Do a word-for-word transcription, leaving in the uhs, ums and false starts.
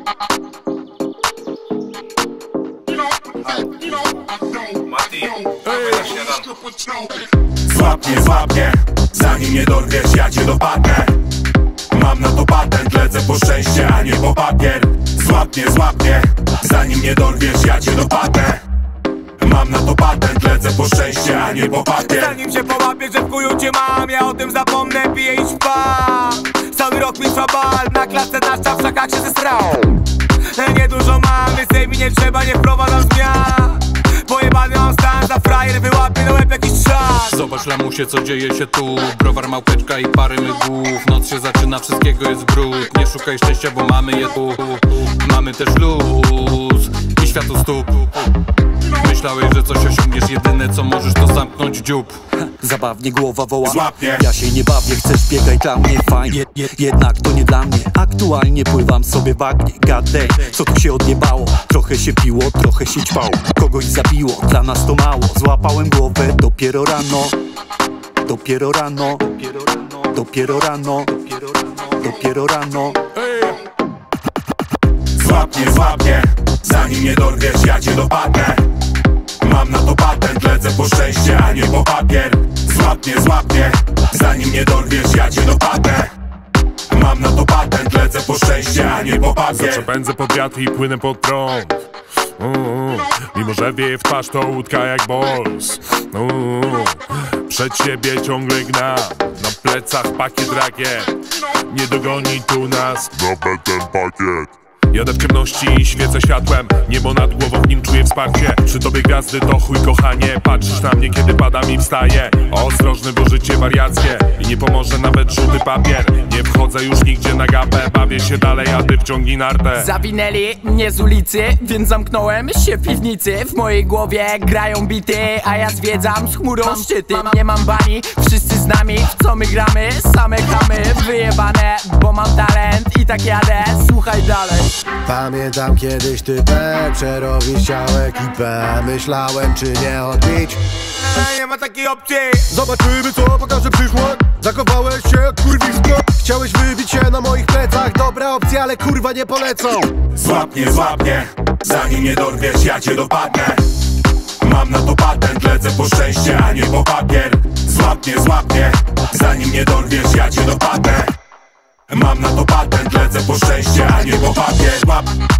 Złap mnie, złap mnie, zanim nie dorwiesz, ja cię dopadnę. Mam na to patent, lecę po szczęście, a nie po papier. Złap mnie, złap mnie, zanim nie dorwiesz, ja cię dopadnę. Mam na to patent, lecę po szczęście, a nie po papier. Zanim się połapię, że w chuju cię mam, ja o tym zapomnę, piję i śpam. Cały rok mi trwa bal, na klatce na szczap, w szakach się zestrał. Niedużo mam, więcej mi nie trzeba, nie wprowadzam zmian. Pojebany mam stan, za frajer wyłapię na łeb jakiś czas. Zobacz lamusie, co dzieje się tu. Browar, małpeczka i pary mygłów. Noc się zaczyna, wszystkiego jest brud. Nie szukaj szczęścia, bo mamy je tu. Mamy też luz i świat u stóp. Myślałeś, że coś osiągniesz, jedyne co możesz to zamknąć dziób. Zabawnie głowa woła, Złap mnie. ja się nie bawię, chcesz biegaj dla mnie, fajnie, jednak to nie dla mnie. Aktualnie pływam sobie w bagnie, god damn, co tu się odjebało? Trochę się piło, trochę się ćpało, kogoś zabiło, dla nas to mało. Złapałem głowę dopiero rano, dopiero rano, dopiero rano, dopiero rano. Złap mnie, złap mnie, zanim nie dorwiesz, ja cię dopadnę. Mam na to patent, lecę po szczęście, a nie po papier. Złap mnie, złap mnie, zanim nie dorwiesz, ja cię dopadnę. Mam na to patent, lecę po szczęście, a nie po papier. Zawsze pędzę pod wiatr i płynę pod prąd. Uuu, mimo że wieje w twarz, to łódka jak bols. Uuu, przed siebie ciągle gnam, na plecach pakiet rakiet. Nie dogoni tu nas, dobę ten pakiet. Jadę w ciemności i świecę światłem. Niebo nad głową, w nim czuję wsparcie. Przy tobie gwiazdy to chuj kochanie. Patrzysz na mnie, kiedy padam i wstaję. Ostrożny, bo życie wariackie i nie pomoże nawet żółty papier. Nie wchodzę już nigdzie na gapę, bawię się dalej, a ty wciągnij nartę. Zawinęli mnie z ulicy, więc zamknąłem się w piwnicy. W mojej głowie grają bity, a ja zwiedzam z chmurą szczyty. Nie mam bani, wszyscy z nami, w co my gramy? Same chamy, wyjebane, bo mam talent i tak jadę, słuchaj dalej. Pamiętam kiedyś typę, przerobić chciał ekipę. Myślałem, czy nie odbić. Nie ma takiej opcji. Zobaczymy, co pokaże przyszłość. Zakowałeś się jak kurwisko. Chciałeś wybić się na moich plecach. Dobra opcja, ale kurwa nie polecą. Złap mnie, złap mnie, zanim nie dorwiesz, ja cię dopadnę. Mam na to patent, lecę po szczęście, a nie po papier. Złap mnie, złap mnie, zanim nie dorwiesz, ja cię dopadnę. Mam na to patent, lecę po szczęście, a nie po papier. Złap